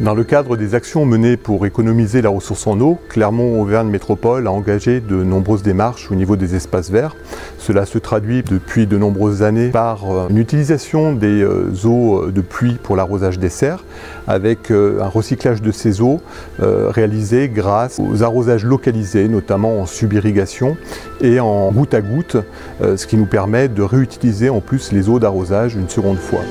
Dans le cadre des actions menées pour économiser la ressource en eau, Clermont-Auvergne Métropole a engagé de nombreuses démarches au niveau des espaces verts. Cela se traduit depuis de nombreuses années par une utilisation des eaux de pluie pour l'arrosage des serres, avec un recyclage de ces eaux réalisé grâce aux arrosages localisés, notamment en subirrigation et en goutte à goutte, ce qui nous permet de réutiliser en plus les eaux d'arrosage une seconde fois.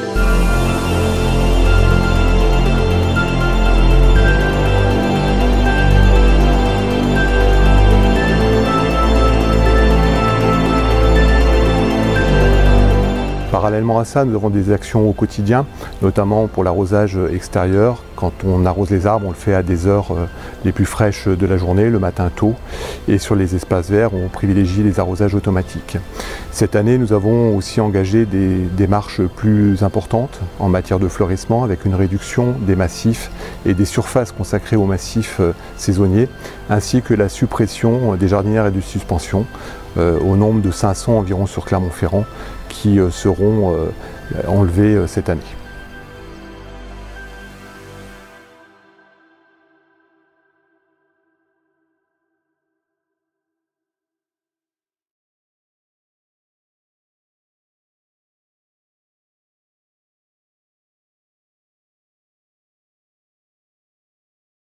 Parallèlement à ça, nous avons des actions au quotidien, notamment pour l'arrosage extérieur. Quand on arrose les arbres, on le fait à des heures les plus fraîches de la journée, le matin tôt. Et sur les espaces verts, on privilégie les arrosages automatiques. Cette année, nous avons aussi engagé des démarches plus importantes en matière de fleurissement, avec une réduction des massifs et des surfaces consacrées aux massifs saisonniers, ainsi que la suppression des jardinières et de suspension, au nombre de 500 environ sur Clermont-Ferrand, qui seront enlevés cette année.